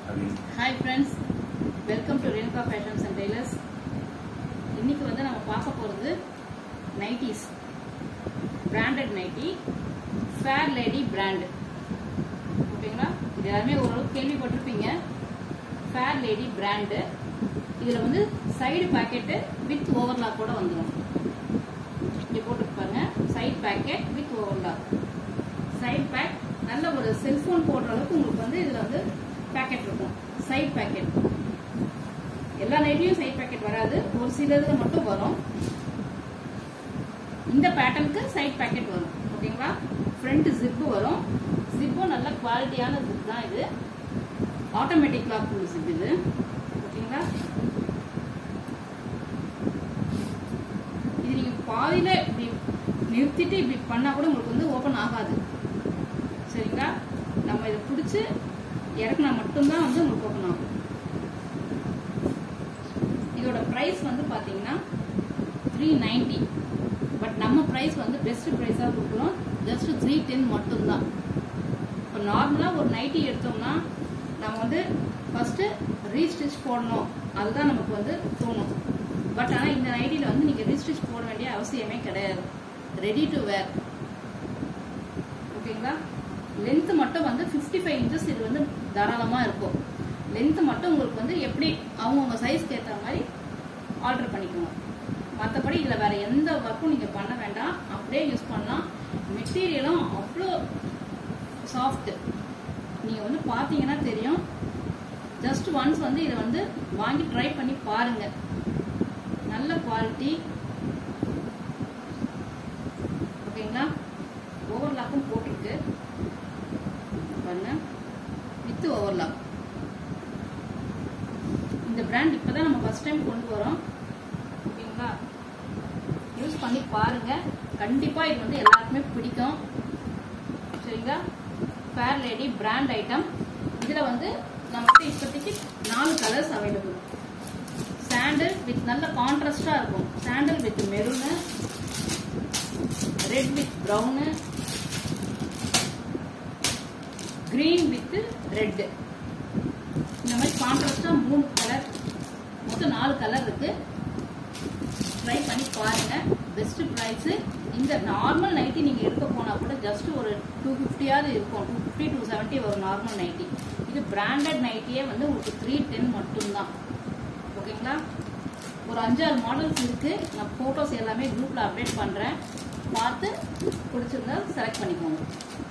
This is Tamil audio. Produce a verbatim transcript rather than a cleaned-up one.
Hi friends, welcome to Renuka Fashions and Tailors. இன்னைக்கு வந்து நம்ம பார்க்க போறது Nighties, branded Nighty, Fair Lady brand. ஓகேங்களா? இது எல்லாமே ஓரளவுக்கு கேள்விப்பட்டிருப்பீங்க. Fair Lady brand. இதுல வந்து சைடு பாக்கெட் வித் ஓவர்லாக் கூட வந்துரும். இங்க போட்டுருப்பாங்க side pocket with overlock. Side bag நல்ல ஒரு செல்போன் போடுற அளவுக்கு உங்களுக்கு வந்து இதுல வந்து பேக்கெட் இருக்கும். சைடு பேக்கெட் எல்லா நைட்லயும் சைடு பேக்கெட் வராது, ஒரு சிலதுல மட்டும் வரும். இந்த பேட்டர்னுக்கு சைடு பேக்கெட் வரும். ஓகேங்களா? ஃப்ரண்ட் ஜிப்பு வரும். ஜிப்பும் நல்ல குவாலிட்டியான ஜிப் தான். இது ஆட்டோமேட்டிக் லாக் ஜிப் இது. ஓகேங்களா? இது நீங்க பாதியில இப்படி நிறுத்திட்டு இப்படி பண்ணா கூட உங்களுக்கு வந்து ஓபன் ஆகாது. சரிங்களா? நம்ம இதை பிடிச்சு இறக்குனா மட்டும்தான் வந்து உங்களுக்கு ஓபன் ஆகும். இதோட பிரைஸ் வந்து பாத்தீங்கன்னா த்ரீ நைன்டி. பட் நம்ம பிரைஸ் வந்து பெஸ்ட் பிரைஸா கொடுக்குறோம். ஜஸ்ட் த்ரீ டென் மட்டும்தான். இப்போ நார்மலா ஒரு நைட்டி எடுத்தோம்னா நம்ம வந்து ஃபர்ஸ்ட் ரீஸ்டிச் போடணும், அதுதான் நமக்கு வந்து தோணும். பட் ஆனா இந்த நைட்டில வந்து நீங்க ரீஸ்டிச் போட வேண்டிய அவசியமே கிடையாது. Ready to wear. ஓகேங்களா? லென்த் மட்டும் வந்து பிப்டி ஃபைவ் இன்ச்சஸ் இது வந்து தாராளமா இருக்கும். லென்த் மட்டும் உங்களுக்கு வந்து எப்படி அவங்கவுங்க சைஸ்க்கு ஏற்ற மாதிரி ஆர்டர் பண்ணிக்கோங்க. மற்றபடி இதில் வேற எந்த ஒர்க்கும் நீங்க பண்ண வேண்டாம், அப்படியே யூஸ் பண்ணலாம். மெட்டீரியலும் அவ்வளோ சாஃப்ட். நீங்க வந்து பார்த்தீங்கன்னா தெரியும். ஜஸ்ட் ஒன்ஸ் வந்து இதை வந்து வாங்கி ட்ரை பண்ணி பாருங்க. நல்ல குவாலிட்டி. ஓகேங்களா? ஓவர்லாக்கும் போட்டிருக்கு பாருங்க, வித் ஓவர்லாக். இந்த பிராண்ட் இப்பதான் நம்ம ஃபர்ஸ்ட் டைம் கொண்டு வரோம். ஓகேங்களா? யூஸ் பண்ணி பாருங்க, கண்டிப்பா இது வந்து எல்லாருக்குமே பிடிக்கும். சரிங்களா? Fair lady brand item. இதுல வந்து நமக்கு இப்போதைக்கு நாலு கலர்ஸ் அவைலபிள். சாண்டல் வித் நல்ல கான்ட்ராஸ்டா இருக்கும். Sandal with maroon, red with brown, green with red. இந்த மாதிரி கான்ட்ராஸ்டா மூணு கலர், மொத்தம் நாலு கலர் இருக்கு. ட்ரை பண்ணி பாருங்க. Best price. இந்த நார்மல் நைட்டி நீங்க எடுக்க போனா கூட ஜஸ்ட் ஒரு டூ பிப்டியாவது இருக்கும். டூ பிப்டி டூ செவன்டி ஒரு நார்மல் நைட்டி. இது பிராண்டட் நைட்டியே வந்து உங்களுக்கு த்ரீ டென் மட்டும்தான். ஓகேங்களா? ஒரு அஞ்சாறு மாடல்ஸ் இருக்கு. நான் போட்டோஸ் எல்லாமே குரூப்ல அப்டேட் பண்றேன். பார்த்து பிடிச்சிருந்தா செலக்ட் பண்ணிக்கோங்க.